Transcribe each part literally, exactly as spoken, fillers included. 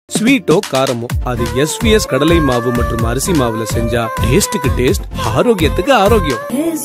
ஸ்வீட்டோ காரமோ அது எஸ்விஎஸ் கடலை மாவு மற்றும் அரிசி மாவுல செஞ்சா டேஸ்டுக்கு டேஸ்ட், ஆரோக்கியத்துக்கு ஆரோக்கியம்.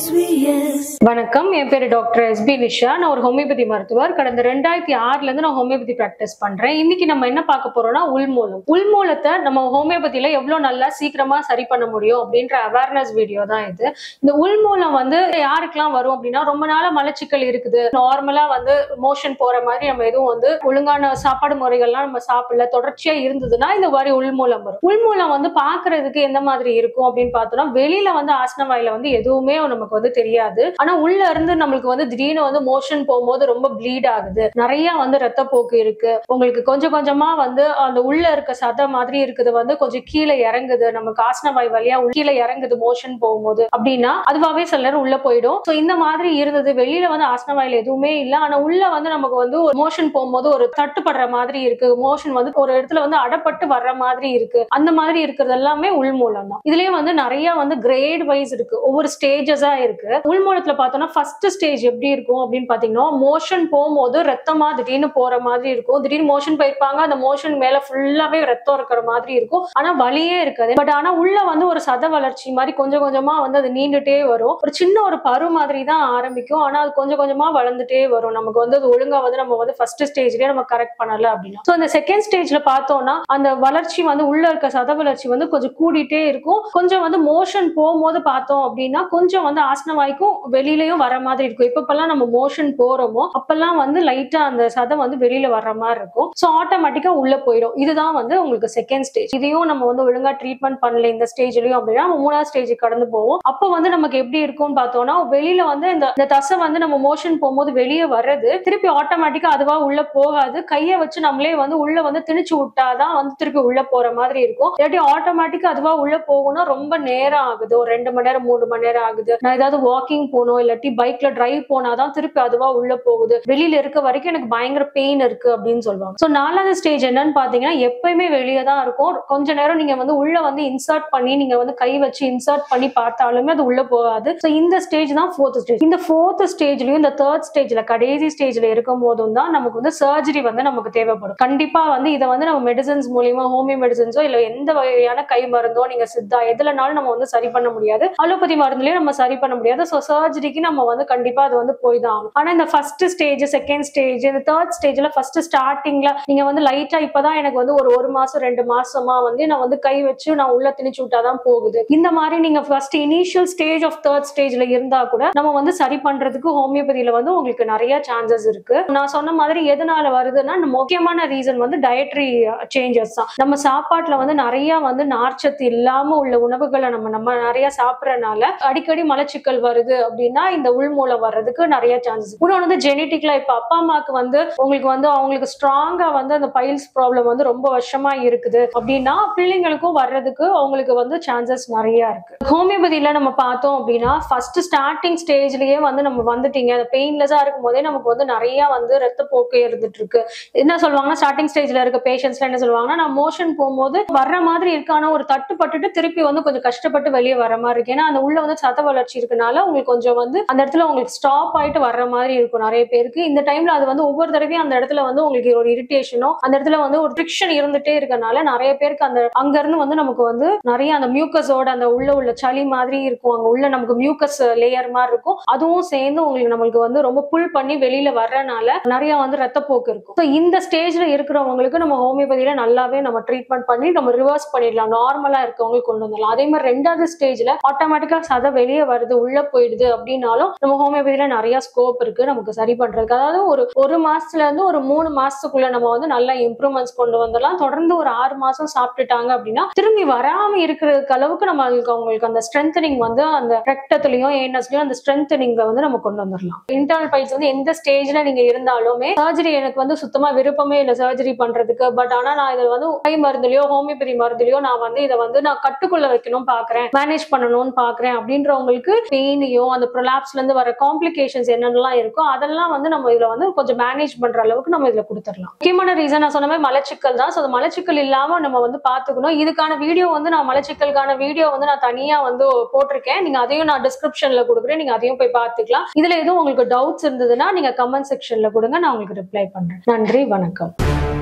வணக்கம், என் பேரு டாக்டர் எஸ் பி நிஷா. நான் ஒரு ஹோமியோபதி மருத்துவர். கடந்த ரெண்டாயிரத்தி ஆறுல இருந்து நான் ஹோமியோபதி பிராக்டிஸ் பண்றேன். இன்னைக்கு நம்ம என்ன பார்க்க போறோம்னா உள்மூலம். உள்மூலத்தை நம்ம ஹோமியோபதியில எவ்வளவு நல்லா சீக்கிரமா சரி பண்ண முடியும் அப்படின்ற அவேர்னஸ் வீடியோ தான் இது. இந்த உள்மூலம் வந்து யாருக்கெல்லாம் வரும் அப்படின்னா, ரொம்ப நாளா மலச்சிக்கல் இருக்குது, நார்மலா வந்து மோஷன் போற மாதிரி நம்ம எதுவும் வந்து ஒழுங்கான சாப்பாடு முறைகள்லாம் நம்ம சாப்பிடல, தொடர்ச்சியா இருந்ததுன்னா இந்த மாதிரி உள்மூலம் வரும். உள்மூலம் வந்து பாக்குறதுக்கு எந்த மாதிரி இருக்கும் அப்படின்னு பார்த்தோம்னா, வெளியில வந்து ஆசனவாயில வந்து எதுவுமே நமக்கு வந்து தெரியாது. ஆனா உள்ள இருந்து நம்மளுக்கு வந்து திடீர்னு வந்து மோஷன் போகும்போது ரொம்ப ப்ளீட் ஆகுது, நிறைய வந்து ரத்த போக்கு இருக்கு, உங்களுக்கு கொஞ்சம் கொஞ்சமா வந்து அந்த உள்ள இருக்க சதை மாதிரி இருக்குது வந்து கொஞ்சம் கீழே இறங்குது, நமக்கு ஆசனவாய் வழியா கீழே இறங்குது மோஷன் போகும்போது அப்படின்னா அதுவாவே சில நேரம் உள்ள போயிடும். சோ இந்த மாதிரி இருந்தது. வெளியில வந்து ஆசனவாயில எதுவுமே இல்லை, ஆனா உள்ள வந்து நமக்கு வந்து ஒரு மோஷன் போகும்போது ஒரு தட்டுப்படுற மாதிரி இருக்கு, மோஷன் வந்து ஒரு இடத்துல வந்து அடப்பட்டு வர்ற மாதிரி இருக்கு, அந்த மாதிரி இருக்கிறது எல்லாமே உள்மூலம் தான். இதுலயே வந்து நிறைய வந்து கிரேட் வைஸ் இருக்கு, ஒவ்வொரு ஸ்டேஜஸா இருக்கு. உள்மூலத்துல பார்த்தோம்னா ஃபர்ஸ்ட் ஸ்டேஜ் எப்படி இருக்கும் அப்படின்னு பாத்தீங்கன்னா, மோஷன் போகும்போது ரத்தமா திடீர்னு போற மாதிரி இருக்கும். திடீர்னு மோஷன் போயிருப்பாங்க, அந்த மோஷன் மேல ஃபுல்லாவே ரத்தம் இருக்கிற மாதிரி இருக்கும், ஆனா வலியே இருக்காது. பட் ஆனா உள்ள வந்து ஒரு சத வளர்ச்சி மாதிரி கொஞ்சம் கொஞ்சமா வந்து அது நீண்டுட்டே வரும். ஒரு சின்ன ஒரு பரு மாதிரி தான் ஆரம்பிக்கும், ஆனா அது கொஞ்சம் கொஞ்சமா வளர்ந்துட்டே வரும். நமக்கு வந்து அது ஒழுங்கா வந்து நம்ம வந்து ஃபர்ஸ்ட் ஸ்டேஜ்லயே நம்ம கரெக்ட் பண்ணல அப்படின்னா. சோ இந்த செகண்ட் ஸ்டேஜ்ல பார்த்தோம்னா அந்த வளர்ச்சி வந்து உள்ள இருக்க சத வளர்ச்சி வந்து கொஞ்சம் கூடிட்டே இருக்கும். கொஞ்சம் வந்து மோஷன் போகும்போது பார்த்தோம் அப்படின்னா கொஞ்சம் வந்து ஆசனவாய்க்கும் வெளியிலயும் வர மாதிரி இருக்கும். இப்பெல்லாம் நம்ம மோஷன் போறோமோ அப்பெல்லாம் வந்து லைட்டா அந்த சதை வந்து வெளியில வர்ற மாதிரி இருக்கும். சோ ஆட்டோமேட்டிக்கா உள்ள போயிடும். இதுதான் வந்து உங்களுக்கு செகண்ட் ஸ்டேஜ். இதையும் நம்ம வந்து ஒழுங்கா ட்ரீட்மெண்ட் பண்ணல இந்த ஸ்டேஜ்லயும் அப்படின்னா மூணாவது ஸ்டேஜ் கடந்து போவோம். அப்போ வந்து நமக்கு எப்படி இருக்கும்னு பார்த்தோம்னா, வெளியில வந்து இந்த தசை வந்து நம்ம மோஷன் போகும்போது வெளியே வர்றது திருப்பி ஆட்டோமேட்டிக்கா அதுவா உள்ள போகாது, கையை வச்சு நம்மளே வந்து உள்ள வந்து திணிச்சு விட்டாதான் வந்து திருப்பி உள்ள போற மாதிரி இருக்கும். இல்லாட்டி ஆட்டோமேட்டிக்கா அதுவா உள்ள போகணும்னா ரொம்ப நேரம் ஆகுது, ஒரு ரெண்டு மணி நேரம் மூணு மணி நேரம் ஆகுது. நான் ஏதாவது வாக்கிங் போகணும் இல்லாட்டி பைக்ல டிரைவ் போனாதான் திருப்பி அதுவா உள்ள போகுது, வெளியில இருக்க வரைக்கும் எனக்கு பயங்கர பெயின் இருக்கு அப்படின்னு சொல்லுவாங்க. சோ நாலாவது ஸ்டேஜ் என்னன்னு பாத்தீங்கன்னா, எப்பயுமே வெளியே தான் இருக்கும். கொஞ்ச நேரம் நீங்க வந்து உள்ள வந்து இன்சர்ட் பண்ணி நீங்க வந்து கை வச்சு இன்சர்ட் பண்ணி பார்த்தாலுமே அது உள்ள போகாது. சோ இந்த ஸ்டேஜ் தான் ஃபோர்த் ஸ்டேஜ். இந்த ஃபோர்த் ஸ்டேஜ்லயும் இந்த தேர்ட் ஸ்டேஜ்ல கடைசி ஸ்டேஜ்ல இருக்கும் போதும் தான் நமக்கு வந்து சர்ஜரி வந்து நமக்கு தேவைப்படும். கண்டிப்பா வந்து இதை வந்து நம்ம மெடிசன்ஸ் மூலியமா, ஹோமியோ மெடிசன்ஸோ இல்ல எந்த வகையான கை மருந்தோ நீங்க சித்தா எதுலனாலும் நம்ம வந்து சரி பண்ண முடியாது, அலோபதி மருந்துலயும் நம்ம சரி பண்ண முடியாது. சோ சர்ஜரிக்கு நம்ம வந்து கண்டிப்பா அது வந்து போய் தான் ஆகும். ஆனா இந்த ஃபர்ஸ்ட் ஸ்டேஜ், செகண்ட் ஸ்டேஜ், இந்த தேர்ட் ஸ்டேஜ்ல ஃபர்ஸ்ட் ஸ்டார்டிங்ல நீங்க வந்து லைட்டா இப்பதான் எனக்கு வந்து ஒரு ஒரு மாசம் ரெண்டு மாசமா வந்து நான் வந்து கை வச்சு நான் உள்ள திணிச்சு விட்டாதான் போகுது, இந்த மாதிரி நீங்க first initial stage of third ஸ்டேஜ்ல இருந்தா கூட நம்ம வந்து சரி பண்றதுக்கு ஹோமியோபதியில வந்து உங்களுக்கு நிறைய சான்சஸ் இருக்கு. நான் சொன்ன மாதிரி எதனால வருதுன்னா, முக்கியமான ரீசன் வந்து டயட்ரி சேஞ்சஸ் தான். நம்ம சாப்பாட்டுல வந்து நிறைய வந்து நார்ச்சத்து இல்லாம உள்ள உணவுகளை நம்ம நம்ம நிறைய சாப்பிடறதுனால அடிக்கடி மலச்சிக்கல் வருது அப்படின்னா இந்த உள்மூலம் வர்றதுக்கு நிறைய சான்சஸ். இன்னொன்று வந்து ஜெனட்டிக்ல, இப்ப அப்பா அம்மாக்கு வந்து உங்களுக்கு வந்து அவங்களுக்கு ஸ்ட்ராங்கா வந்து அந்த பைல்ஸ் ப்ராப்ளம் வந்து ரொம்ப வருஷமா இருக்குது அப்படின்னா பிள்ளைங்களுக்கும் வர்றதுக்கு அவங்களுக்கு வந்து சான்சஸ் நிறைய இருக்கு. ஹோமியோபதியில நம்ம பார்த்தோம் அப்படின்னா ஃபர்ஸ்ட் ஸ்டார்டிங் ஸ்டேஜ்லயே வந்து நம்ம வந்துட்டீங்க, அந்த பெயின்லெஸ்ஸா இருக்கும் போதே நமக்கு வந்து நிறைய வந்து ரத்த போக்கு இருந்துட்டு இருக்கு. என்ன சொல்லுவாங்கன்னா, ஸ்டார்டிங் ஸ்டேஜ்ல இருக்க பேஷண்ட்ஸ்ல என்ன சொல்லுவாங்கன்னா, நான் மோஷன் போகும்போது வர்ற மாதிரி இருக்கான ஒரு தட்டுப்பட்டுட்டு திருப்பி வந்து கொஞ்சம் கஷ்டப்பட்டு வெளியே வர மாதிரி இருக்கு. ஏன்னா அந்த உள்ள வந்து சத வளர்ச்சி இருக்கனால உங்களுக்கு கொஞ்சம் வந்து அந்த இடத்துல உங்களுக்கு ஸ்டாப் ஆயிட்டு வர்ற மாதிரி இருக்கும் நிறைய பேருக்கு. இந்த டைம்ல அது வந்து ஒவ்வொரு தடவையும் அந்த இடத்துல வந்து உங்களுக்கு ஒரு இரிட்டேஷனோ அந்த இடத்துல வந்து ஒரு ஃப்ரிக்ஷன் இருந்துட்டே இருக்கனால நிறைய பேருக்கு அந்த அங்க இருந்து வந்து நமக்கு வந்து நிறைய அந்த மியூக்கஸோட அந்த உள்ள உள்ள சளி மாதிரி இருக்கும், அங்க உள்ள நமக்கு மியூக்கஸ் லேயர் மாதிரி இருக்கும், அதுவும் சேர்ந்து உங்களுக்கு நம்மளுக்கு வந்து ரொம்ப புல் பண்ணி வெளியில வர்றனால நிறைய வந்து ரத்த போக்கு இருக்கும். ஸோ இந்த ஸ்டேஜ்ல இருக்கிறவங்களுக்கு நம்ம ஹோமியோபதியில நல்லாவே நம்ம ட்ரீட்மெண்ட் பண்ணி நம்ம ரிவர்ஸ் பண்ணிடலாம், நார்மலா இருக்கவங்களுக்கு கொண்டு வந்துடலாம். அதே மாதிரி ரெண்டாவது ஸ்டேஜ்ல ஆட்டோமேட்டிக்கா சதை வெளியே வருது, உள்ள போயிடுது அப்படின்னாலும் நம்ம ஹோமியோபதியில நிறைய ஸ்கோப் இருக்கு நமக்கு சரி பண்றதுக்கு. அதாவது ஒரு ஒரு மாசத்துல இருந்து ஒரு மூணு மாசத்துக்குள்ள நம்ம வந்து நல்ல இம்ப்ரூவ்மெண்ட்ஸ் கொண்டு வந்துடலாம். தொடர்ந்து ஒரு ஆறு மாசம் சாப்பிட்டுட்டாங்க அப்படின்னா திரும்பி வராம இருக்கிறதுக்கு அளவுக்கு நம்ம அவங்களுக்கு அந்த ஸ்ட்ரென்தனிங் வந்து அந்த ரத்தத்திலையும் ஏனஸ்லயும் அந்த ஸ்ட்ரென்தனிங் வந்து நம்ம கொண்டு வந்துடலாம். இன்டர்னல் பைல்ஸ் வந்து எந்த ஸ்டேஜ்ல நீங்க இருந்தாலுமே சர்ஜரி எனக்கு வந்து சுத்தமா விருப்பமே இல்லை சர்ஜரி பண்றதுக்கு, பட் ஆனா நான் இதை வந்து கை மருந்துலயோ ஹோமியோபதி மருந்துலயோ நான் வந்து இதை வந்து நான் கட்டுக்குள்ள வைக்கணும் பாக்குறேன், மேனேஜ் பண்ணணும்னு பாக்குறேன் அப்படின்றவங்களுக்கு பெயினையோ அந்த ப்ரொலாப்ஸ்ல இருந்து வர காம்ப்ளிகேஷன்ஸ் என்னென்னலாம் இருக்கோ அதெல்லாம் வந்து நம்ம இதுல வந்து கொஞ்சம் மேனேஜ் பண்ற அளவுக்கு நம்ம இதுல கொடுத்துடலாம். முக்கியமான ரீசன் நான் சொன்ன மாதிரி மலச்சிக்கல் தான். ஸோ மலச்சிக்கல் இல்லாம நம்ம வந்து பாத்துக்கணும். இதுக்கான வீடியோ வந்து நான் மலச்சிக்கலுக்கான வீடியோ வந்து நான் தனியா வந்து போட்டிருக்கேன், நீங்க அதையும் நான் டிஸ்கிரிப்ஷன்ல கொடுக்குறேன், நீங்க அதையும் போய் பார்த்துக்கலாம். இதுல எதுவும் உங்களுக்கு டவுட்ஸ் இருந்ததுன்னா நீங்க கமெண்ட் செக்ஷன்ல கொடுங்க, நான் உங்களுக்கு ரிப்ளை பண்றேன். நன்றி, வணக்கம்.